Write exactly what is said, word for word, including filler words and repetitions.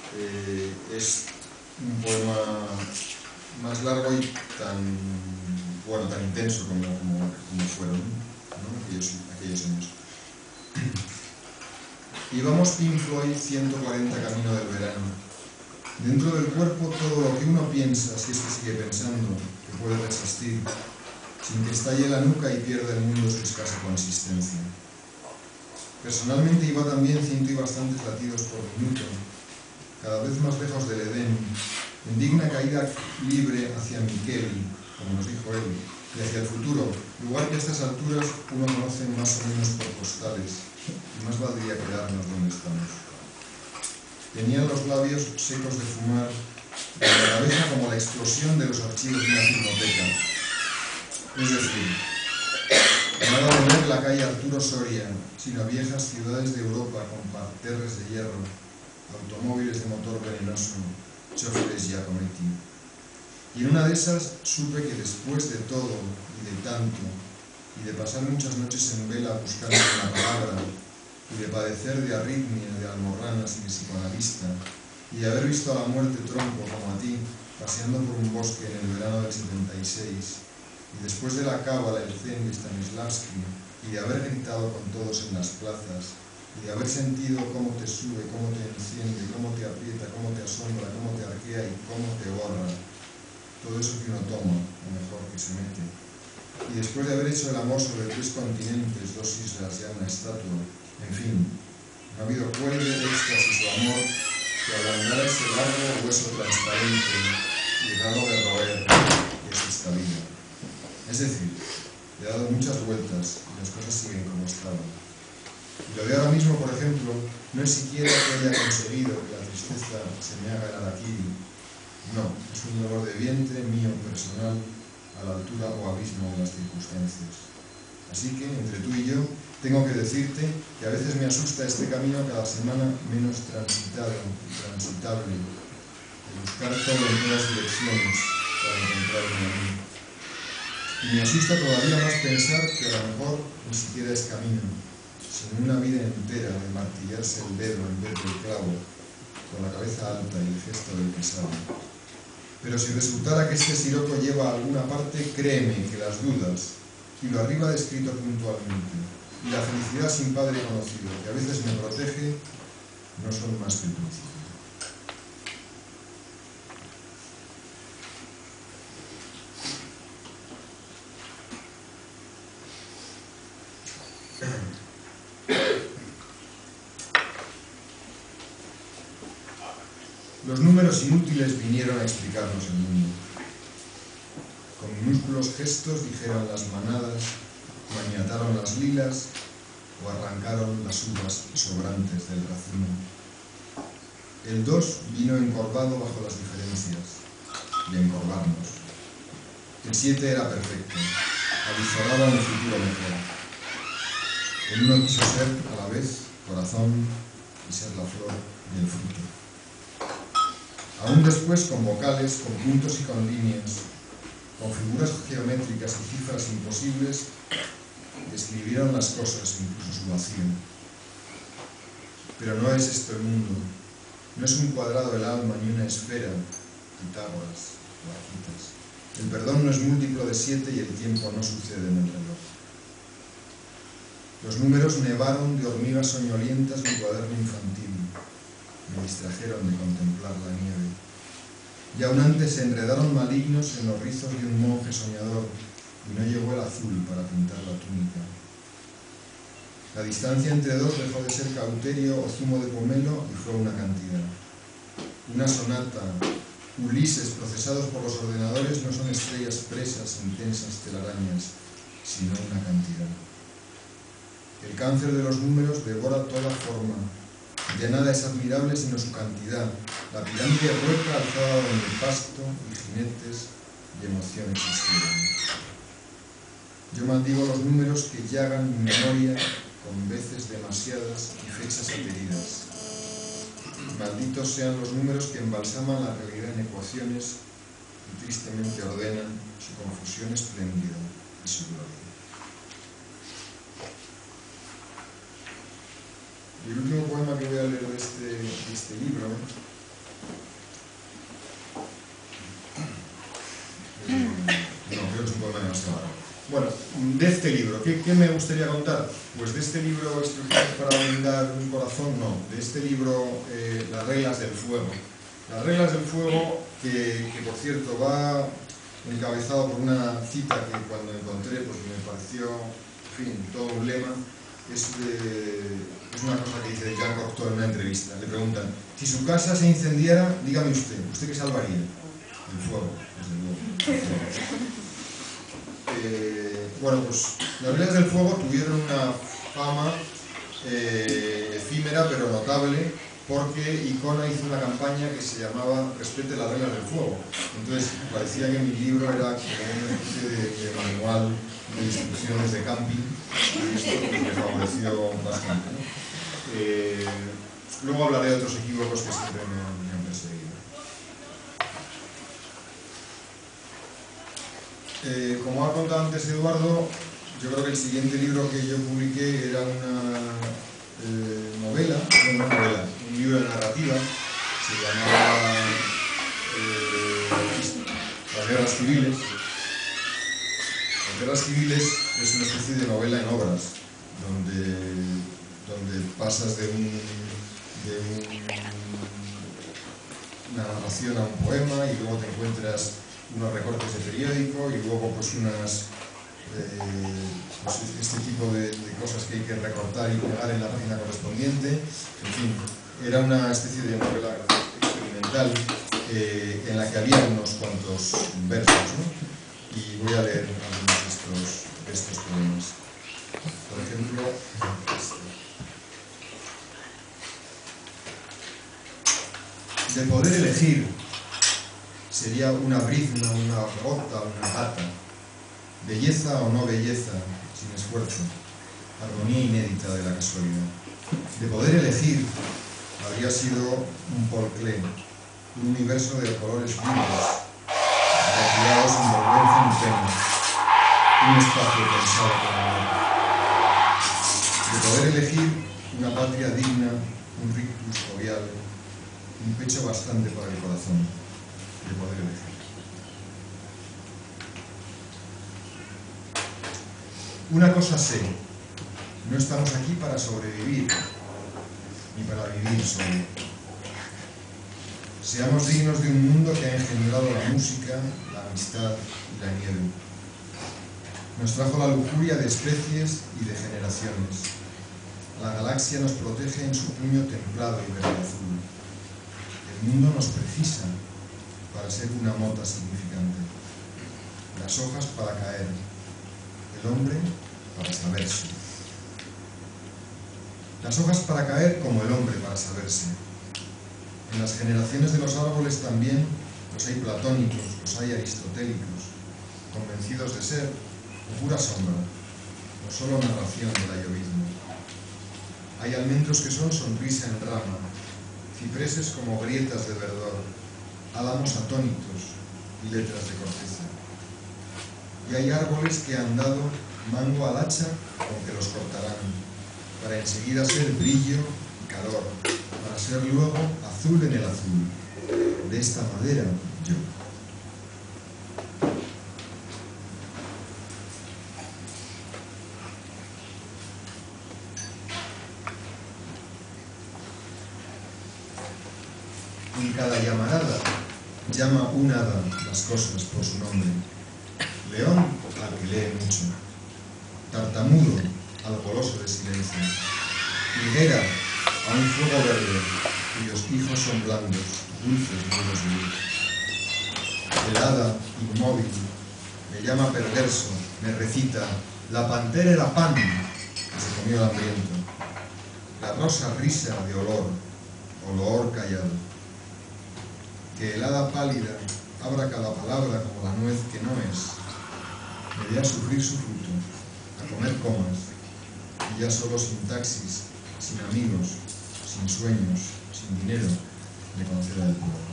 eh, es un poema más largo y tan, bueno, tan intenso como, como, como fueron, ¿no? aquellos, aquellos años. Íbamos Pink Floyd ciento cuarenta camino del verano. Dentro del cuerpo todo lo que uno piensa, si es que sigue pensando, que puede resistir, sin que estalle la nuca y pierda el mundo su escasa consistencia. Personalmente iba también ciento y bastantes latidos por minuto, cada vez más lejos del Edén, en digna caída libre hacia Miquel, como nos dijo él, y hacia el futuro, lugar que a estas alturas uno conoce más o menos por postales, y más valdría quedarnos donde estamos. Tenían los labios secos de fumar, y la cabeza como la explosión de los archivos de una filmoteca. Es decir, nada de ver la calle Arturo Soria, sino viejas ciudades de Europa con parterres de hierro, automóviles de motor venenoso, choferes Giacometti. Y en una de esas supe que después de todo y de tanto, y de pasar muchas noches en vela buscando una palabra, y de padecer de arritmia, de almorranas y de psicoanalista, y de haber visto a la muerte tronco como a ti, paseando por un bosque en el verano del setenta y seis, y después de la cábala, el zen de Stanislavski, y de haber gritado con todos en las plazas, y de haber sentido cómo te sube, cómo te enciende, cómo te aprieta, cómo te asombra, cómo te arquea y cómo te borra. Todo eso que uno toma, o mejor que se mete. Y después de haber hecho el amor sobre tres continentes, dos islas, ya una estatua, en fin, no ha habido cuelgue, éxtasis o amor que ablandara ese largo hueso transparente y raro de roer que es esta vida. Es decir, le he dado muchas vueltas y las cosas siguen como estaban. Y lo de ahora mismo, por ejemplo, no es siquiera que haya conseguido que la tristeza se me haga el araquiri. No, es un dolor de vientre mío personal a la altura o abismo de las circunstancias. Así que, entre tú y yo, tengo que decirte que a veces me asusta este camino cada semana menos transitado y transitable, de buscar todo en todas direcciones para encontrarme a mí. Y me asusta todavía más pensar que a lo mejor ni siquiera es camino, sino una vida entera de martillarse el dedo en vez del clavo, con la cabeza alta y el gesto del que sabe. Pero si resultara que este siroco lleva a alguna parte, créeme que las dudas, y lo arriba descrito puntualmente, y la felicidad sin padre conocido, que a veces me protege, no son más que el principio. Los números inútiles vinieron a explicarnos el mundo. Con minúsculos gestos dijeron las manadas, maniataron las lilas o arrancaron las uvas sobrantes del racimo. El dos vino encorvado bajo las diferencias, y a encorvarnos. El siete era perfecto, avizoraba un futuro mejor. El uno quiso ser, a la vez, corazón y ser la flor y el fruto. Aún después, con vocales, con puntos y con líneas, con figuras geométricas y cifras imposibles, describieron las cosas, incluso su vacío. Pero no es esto el mundo, no es un cuadrado el alma ni una esfera, Pitágoras, Vaquitas. El perdón no es múltiplo de siete y el tiempo no sucede en el reloj. Los números nevaron de hormigas soñolientas mi cuaderno infantil. Me distrajeron de contemplar la nieve. Y aún antes se enredaron malignos en los rizos de un monje soñador, y no llegó el azul para pintar la túnica. La distancia entre dos dejó de ser cauterio o zumo de pomelo y fue una cantidad. Una sonata, Ulises procesados por los ordenadores no son estrellas presas en tensas telarañas, sino una cantidad. El cáncer de los números devora toda forma. Ya nada es admirable sino su cantidad, la pirámide hueca alzada donde pasto y jinetes y emoción existieron. Yo maldigo los números que llagan mi memoria con veces demasiadas y fechas ateridas. Malditos sean los números que embalsaman la realidad en ecuaciones y tristemente ordenan su confusión espléndida y su gloria. Y el último poema que voy a leer de este, de este libro ¿qué, ¿qué me gustaría contar? Pues de este libro, Instrucciones para blindar un corazón, no. De este libro, eh, Las reglas del fuego. Las reglas del fuego, que, que por cierto va encabezado por una cita que cuando encontré pues me pareció, en fin, todo un lema. Es, de, es una cosa que dice Jean Cocteau en una entrevista. Le preguntan, si su casa se incendiara, dígame usted, ¿usted qué salvaría? El fuego, desde luego. Eh, bueno, pues las reglas del fuego tuvieron una fama eh, efímera pero notable, porque Icona hizo una campaña que se llamaba Respete las reglas del fuego. Entonces parecía que mi libro era como una especie de, de manual de instrucciones de camping, y esto me favoreció bastante, ¿no? Eh, luego hablaré de otros equívocos que siempre me han, me han perseguido. Eh, como ha contado antes Eduardo, yo creo que el siguiente libro que yo publiqué era una eh, novela, no una novela, un libro de narrativa, se llamaba eh, Las guerras civiles. Las guerras civiles es una especie de novela en obras, donde, donde pasas de, un, de un, una narración a un poema y luego te encuentras unos recortes de periódico y luego pues unas eh, pues este tipo de, de cosas que hay que recortar y pegar en la página correspondiente. En fin, era una especie de novela experimental eh, en la que había unos cuantos versos, ¿no? Y voy a leer algunos de estos, de estos poemas. Por ejemplo, este. De poder elegir, sería una brizna, una gota, una gata, belleza o no belleza, sin esfuerzo, armonía inédita de la casualidad. De poder elegir, habría sido un porclé, un universo de colores vivos, retirados sin vergüenza ni pena, un espacio pensado por amor. De poder elegir, una patria digna, un rictus jovial, un pecho bastante para el corazón. De poder elegir. Una cosa sé, no estamos aquí para sobrevivir, ni para vivir solo. Seamos dignos de un mundo que ha engendrado la música, la amistad y la nieve. Nos trajo la lujuria de especies y de generaciones. La galaxia nos protege en su puño templado y verde azul. El mundo nos precisa para ser una mota significante, las hojas para caer, el hombre para saberse. Las hojas para caer como el hombre para saberse. En las generaciones de los árboles también los hay platónicos, los hay aristotélicos, convencidos de ser o pura sombra, o solo narración del ayovismo. Hay almendros que son sonrisa en rama, cipreses como grietas de verdor, álamos atónitos y letras de corteza. Y hay árboles que han dado mango al hacha con que los cortarán, para enseguida ser brillo y calor, para ser luego azul en el azul. De esta madera, yo. En cada llamarada llama un hada las cosas por su nombre. León al que lee mucho, tartamudo al goloso de silencio, higuera a un fuego verde cuyos hijos son blandos, dulces nudos de luz. El hada inmóvil me llama perverso, me recita, la pantera era pan que se comió el hambriento, la rosa risa de olor, olor callado. Que el hada pálida abra cada palabra como la nuez que no es, me dé a sufrir su fruto, a comer comas, y ya solo sin taxis, sin amigos, sin sueños, sin dinero, me conceda el poder.